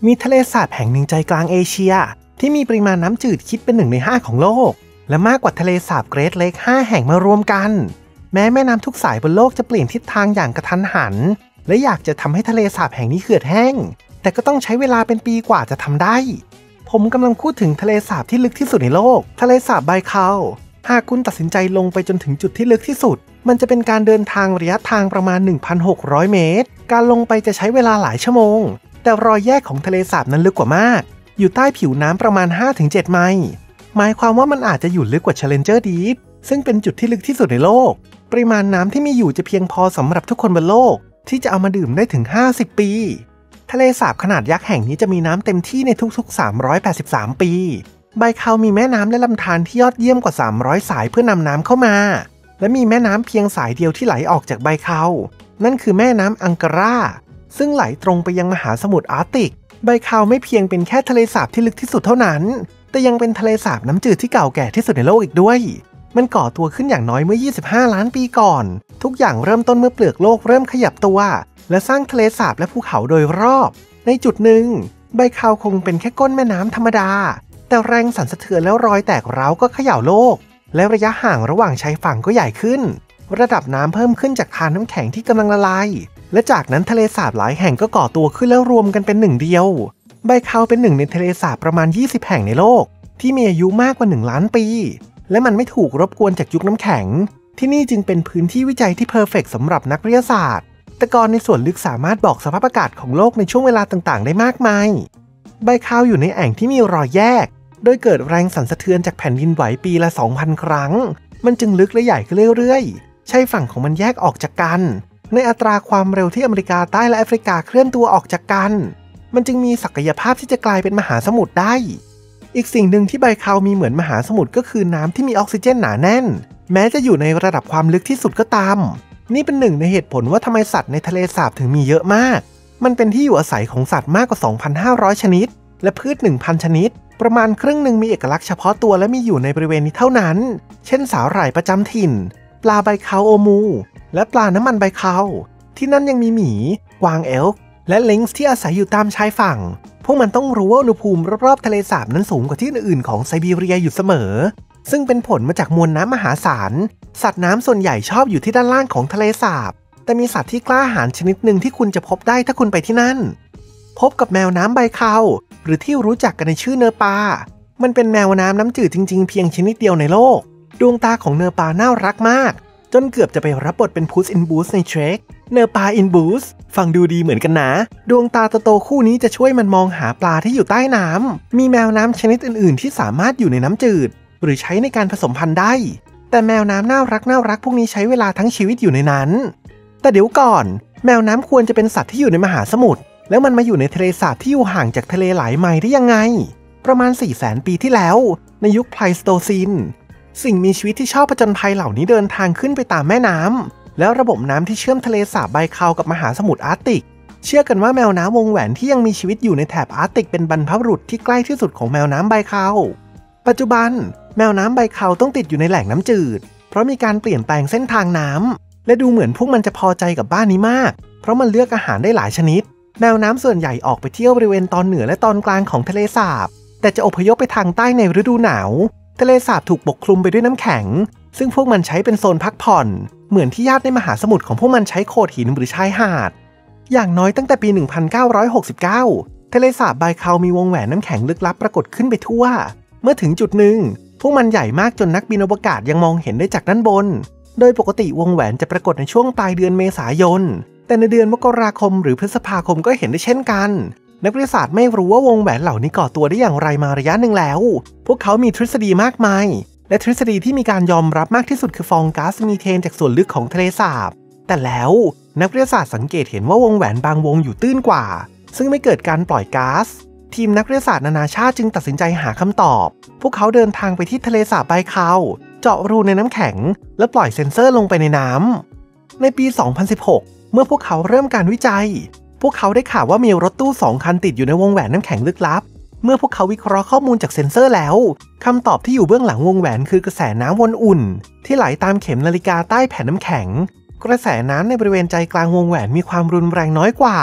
มีทะเลสาบแห่งหนึ่งใจกลางเอเชียที่มีปริมาณน้ำจืดคิดเป็น1 ใน 5ของโลกและมากกว่าทะเลสาบเกรทเลค5แห่งมารวมกันแม้แม่น้ำทุกสายบนโลกจะเปลี่ยนทิศทางอย่างกระทันหันและอยากจะทำให้ทะเลสาบแห่งนี้เหือดแห้งแต่ก็ต้องใช้เวลาเป็นปีกว่าจะทำได้ผมกำลังพูดถึงทะเลสาบที่ลึกที่สุดในโลกทะเลสาบไบคาลหากคุณตัดสินใจลงไปจนถึงจุดที่ลึกที่สุดมันจะเป็นการเดินทางระยะทางประมาณ 1,600 เมตรการลงไปจะใช้เวลาหลายชั่วโมงแต่รอยแยกของทะเลสาบนั้นลึกกว่ามากอยู่ใต้ผิวน้ำประมาณ 5-7 ไมล์หมายความว่ามันอาจจะอยู่ลึกกว่า Challenger Deep ซึ่งเป็นจุดที่ลึกที่สุดในโลกปริมาณน้ำที่มีอยู่จะเพียงพอสำหรับทุกคนบนโลกที่จะเอามาดื่มได้ถึง50 ปีทะเลสาบขนาดยักษ์แห่งนี้จะมีน้ำเต็มที่ในทุกๆ383 ปีไบคาลมีแม่น้ำและลำธารที่ยอดเยี่ยมกว่า300สายเพื่อนำน้ำเข้ามาและมีแม่น้ำเพียงสายเดียวที่ไหลออกจากไบคาลนั่นคือแม่น้ำอังการาซึ่งไหลตรงไปยังมหาสมุทรอาร์กติกไบคาลไม่เพียงเป็นแค่ทะเลสาบที่ลึกที่สุดเท่านั้นแต่ยังเป็นทะเลสาบน้ำจืดที่เก่าแก่ที่สุดในโลกอีกด้วยมันก่อตัวขึ้นอย่างน้อยเมื่อ25 ล้านปีก่อนทุกอย่างเริ่มต้นเมื่อเปลือกโลกเริ่มขยับตัวและสร้างทะเลสาบและภูเขาโดยรอบในจุดหนึ่งไบคาลคงเป็นแค่ก้นแม่น้ำธรรมดาแต่แรงสั่นสะเทือนแล้วรอยแตกร้าวก็เขย่าโลกและระยะห่างระหว่างชายฝั่งก็ใหญ่ขึ้นระดับน้ำเพิ่มขึ้นจากทานน้ำแข็งที่กำลังละลายและจากนั้นทะเลสาบหลายแห่งก็ก่อตัวขึ้นแล้วรวมกันเป็นหนึ่งเดียวไบคาลเป็นหนึ่งในทะเลสาบประมาณ20 แห่งในโลกที่มีอายุมากกว่า1 ล้านปีและมันไม่ถูกรบกวนจากยุคน้ำแข็งที่นี่จึงเป็นพื้นที่วิจัยที่เพอร์เฟกต์สำหรับนักวิทยาศาสตร์ตะกอนในส่วนลึกสามารถบอกสภาพอากาศของโลกในช่วงเวลาต่างๆได้มากมายไบคาลอยู่ในแอ่งที่มีรอยแยกโดยเกิดแรงสั่นสะเทือนจากแผ่นดินไหวปีละ 2,000 ครั้งมันจึงลึกและใหญ่ขึ้นเรื่อยๆชายฝั่งของมันแยกออกจากกันในอัตราความเร็วที่อเมริกาใต้และแอฟริกาเคลื่อนตัวออกจากกันมันจึงมีศักยภาพที่จะกลายเป็นมหาสมุทรได้อีกสิ่งหนึ่งที่ไบคาลมีเหมือนมหาสมุทรก็คือน้ำที่มีออกซิเจนหนาแน่นแม้จะอยู่ในระดับความลึกที่สุดก็ตามนี่เป็นหนึ่งในเหตุผลว่าทำไมสัตว์ในทะเลสาบถึงมีเยอะมากมันเป็นที่อยู่อาศัยของสัตว์มากกว่า 2,500 ชนิดและพืช 1,000 ชนิดประมาณครึ่งหนึ่งมีเอกลักษณ์เฉพาะตัวและมีอยู่ในบริเวณนี้เท่านั้นเช่นสาหร่ายประจำถิ่นปลาไบคาลโอมูและปลาน้ำมันไบคาลที่นั่นยังมีหมีกวางเอลฟ์และลิงซ์ที่อาศัยอยู่ตามชายฝั่งพวกมันต้องรู้ว่าอุณหภูมิรอบๆทะเลสาบนั้นสูงกว่าที่อื่นๆของไซบีเรียอยู่เสมอซึ่งเป็นผลมาจากมวลน้ำมหาศาลสัตว์น้ำส่วนใหญ่ชอบอยู่ที่ด้านล่างของทะเลสาบแต่มีสัตว์ที่กล้าหาญชนิดหนึ่งที่คุณจะพบได้ถ้าคุณไปที่นั่นพบกับแมวน้ำไบคาลหรือที่รู้จักกันในชื่อเนปามันเป็นแมวน้ำน้ำจืดจริงๆเพียงชนิดเดียวในโลกดวงตาของเนปาน่ารักมากจนเกือบจะไปรับบทเป็นพุสอินบูสในเทรคเนปาอินบูสฟังดูดีเหมือนกันนะดวงตาโตๆคู่นี้จะช่วยมันมองหาปลาที่อยู่ใต้น้ำมีแมวน้ำชนิดอื่นๆที่สามารถอยู่ในน้ำจืดหรือใช้ในการผสมพันธุ์ได้แต่แมวน้ำน่ารักพวกนี้ใช้เวลาทั้งชีวิตอยู่ในนั้นแต่เดี๋ยวก่อนแมวน้ำควรจะเป็นสัตว์ที่อยู่ในมหาสมุทรแล้วมันมาอยู่ในทะเลสาบที่อยู่ห่างจากทะเลหลายไมล์ได้ยังไงประมาณ 400,000 ปีที่แล้วในยุคไพลสโตซีนสิ่งมีชีวิตที่ชอบผจญภัยเหล่านี้เดินทางขึ้นไปตามแม่น้ำแล้วระบบน้ำที่เชื่อมทะเลสาบไบคาลกับมหาสมุทรอาร์กติกเชื่อกันว่าแมวน้ำวงแหวนที่ยังมีชีวิตอยู่ในแถบอาร์กติกเป็นบรรพบุรุษที่ใกล้ที่สุดของแมวน้ำไบคาลปัจจุบันแมวน้ำไบคาลต้องติดอยู่ในแหล่งน้ำจืดเพราะมีการเปลี่ยนแปลงเส้นทางน้ำและดูเหมือนพวกมันจะพอใจกับบ้านนี้มากเพราะมันเลือกอาหารได้หลายชนิดแมวน้ำส่วนใหญ่ออกไปเที่ยวบริเวณตอนเหนือและตอนกลางของทะเลสาบแต่จะอพยพไปทางใต้ในฤดูหนาวทะเลสาบถูกปกคลุมไปด้วยน้ำแข็งซึ่งพวกมันใช้เป็นโซนพักผ่อนเหมือนที่ญาติในมหาสมุทรของพวกมันใช้โขดหินหรือชายหาดอย่างน้อยตั้งแต่ปี 1969 ทะเลสาบไบคาลมีวงแหวนน้ำแข็งลึกลับปรากฏขึ้นไปทั่วเมื่อถึงจุดหนึ่งพวกมันใหญ่มากจนนักบินอวกาศยังมองเห็นได้จากด้านบนโดยปกติวงแหวนจะปรากฏในช่วงปลายเดือนเมษายนแต่ในเดือนมกราคมหรือพฤษภาคมก็เห็นได้เช่นกันนักวิทยาศาสตร์ไม่รู้ว่าวงแหวนเหล่านี้ก่อตัวได้อย่างไรมาระยะหนึ่งแล้วพวกเขามีทฤษฎีมากมายและทฤษฎีที่มีการยอมรับมากที่สุดคือฟองก๊าซมีเทนจากส่วนลึกของทะเลสาบแต่แล้วนักวิทยาศาสตร์สังเกตเห็นว่าวงแหวนบางวงอยู่ตื้นกว่าซึ่งไม่เกิดการปล่อยก๊าซทีมนักวิทยาศาสตร์นานาชาติจึงตัดสินใจหาคำตอบพวกเขาเดินทางไปที่ทะเลสาบไบคาลเจาะรูในน้ำแข็งและปล่อยเซ็นเซอร์ลงไปในน้ำในปี 2016 เมื่อพวกเขาเริ่มการวิจัยพวกเขาได้ข่าวว่ามีรถตู้2 คันติดอยู่ในวงแหวนน้ำแข็งลึกลับเมื่อพวกเขาวิเคราะห์ข้อมูลจากเซ็นเซอร์แล้วคำตอบที่อยู่เบื้องหลังวงแหวนคือกระแสน้ำวนอุ่นที่ไหลตามเข็มนาฬิกาใต้แผ่นน้ำแข็งกระแสน้ำในบริเวณใจกลางวงแหวนมีความรุนแรงน้อยกว่า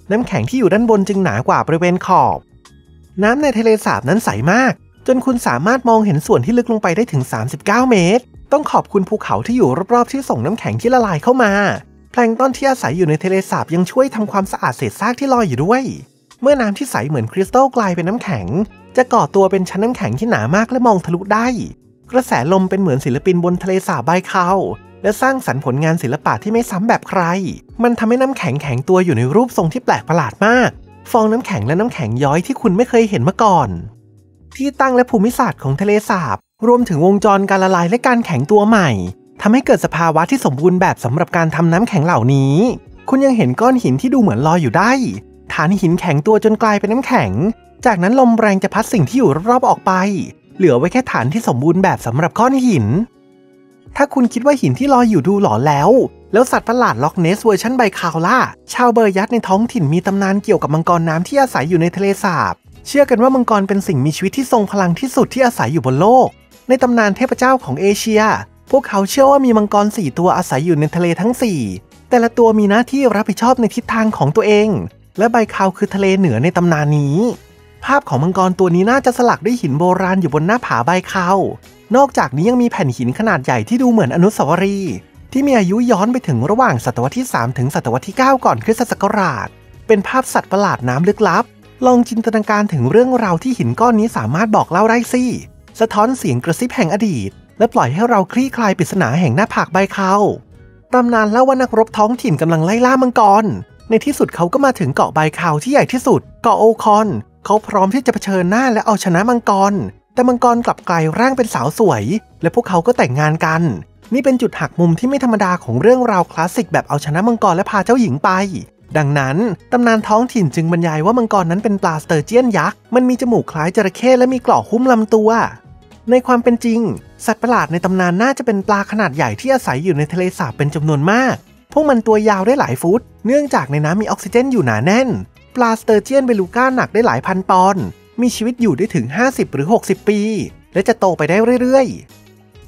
น้ำแข็งที่อยู่ด้านบนจึงหนากว่าบริเวณขอบน้ำในทะเลสาบนั้นใสมากจนคุณสามารถมองเห็นส่วนที่ลึกลงไปได้ถึง39เมตรต้องขอบคุณภูเขาที่อยู่รอบๆที่ส่งน้ำแข็งที่ละลายเข้ามาแพลงก์ต้นที่อาศัยอยู่ในทะเลสาบยังช่วยทำความสะอาดเศษซากที่ลอยอยู่ด้วยเมื่อน้ำที่ใสเหมือนคริสตัลกลายเป็นน้ำแข็งจะก่อตัวเป็นชั้นน้ำแข็งที่หนามากและมองทะลุได้กระแสลมเป็นเหมือนศิลปินบนทะเลสาบไบคาวและสร้างสรรค์ผลงานศิลปะที่ไม่ซ้ำแบบใครมันทำให้น้ำแข็งแข็งตัวอยู่ในรูปทรงที่แปลกประหลาดมากฟองน้ำแข็งและน้ำแข็งย้อยที่คุณไม่เคยเห็นมาก่อนที่ตั้งและภูมิศาสตร์ของทะเลสาบรวมถึงวงจรการละลายและการแข็งตัวใหม่ทำให้เกิดสภาวะที่สมบูรณ์แบบสำหรับการทำน้ำแข็งเหล่านี้คุณยังเห็นก้อนหินที่ดูเหมือนลอยอยู่ได้ฐานหินแข็งตัวจนกลายเป็นน้ำแข็งจากนั้นลมแรงจะพัดสิ่งที่อยู่รอบๆออกไปเหลือไว้แค่ฐานที่สมบูรณ์แบบสำหรับก้อนหินถ้าคุณคิดว่าหินที่ลอยอยู่ดูหลอนแล้วสัตว์ประหลาดล็อกเนสเวอร์ชันไบคาวล่าชาวเบอร์ยัตในท้องถิ่นมีตำนานเกี่ยวกับมังกรน้ำที่อาศัยอยู่ในทะเลสาบเชื่อกันว่ามังกรเป็นสิ่งมีชีวิตที่ทรงพลังที่สุดที่อาศัยอยู่บนโลกในตำนานเทพเจ้าของเอเชียพวกเขาเชื่อว่ามีมังกร4ตัวอาศัยอยู่ในทะเลทั้ง4แต่ละตัวมีหน้าที่รับผิดชอบในทิศทางของตัวเองและไบคาวคือทะเลเหนือในตำนานนี้ภาพของมังกรตัวนี้น่าจะสลักด้วยหินโบราณอยู่บนหน้าผาไบคาวนอกจากนี้ยังมีแผ่นหินขนาดใหญ่ที่ดูเหมือนอนุสาวรีย์ที่มีอายุย้อนไปถึงระหว่างศตวรรษที่3ถึงศตวรรษที่9ก่อนคริสตศักราชเป็นภาพสัตว์ประหลาดน้ำลึกลับลองจินตนาการถึงเรื่องราวที่หินก้อนนี้สามารถบอกเล่าได้สิสะท้อนเสียงกระซิบแห่งอดีตและปล่อยให้เราคลี่คลายปริศนาแห่งหน้าผากไบคาวตำนานเล่าว่านักรบท้องถิ่นกำลังไล่ล่ามังกรในที่สุดเขาก็มาถึงเกาะไบคาวที่ใหญ่ที่สุดเกาะโอคอนเขาพร้อมที่จะเผชิญหน้าและเอาชนะมังกรแต่มังกรกลับกลายร่างเป็นสาวสวยและพวกเขาก็แต่งงานกันนี่เป็นจุดหักมุมที่ไม่ธรรมดาของเรื่องราวคลาสสิกแบบเอาชนะมังกรและพาเจ้าหญิงไปดังนั้นตำนานท้องถิ่นจึงบรรยายว่ามังกรนั้นเป็นปลาสเตอร์เจียนยักษ์มันมีจมูกคล้ายจระเข้และมีเกราะหุ้มลำตัวในความเป็นจริงสัตว์ประหลาดในตำนานน่าจะเป็นปลาขนาดใหญ่ที่อาศัยอยู่ในทะเลสาบเป็นจำนวนมากพวกมันตัวยาวได้หลายฟุตเนื่องจากในน้ำมีออกซิเจนอยู่หนาแน่นปลาสเตอร์เจียนเบลูก้าหนักได้หลายพันปอนด์มีชีวิตอยู่ได้ถึง50หรือ60ปีและจะโตไปได้เรื่อย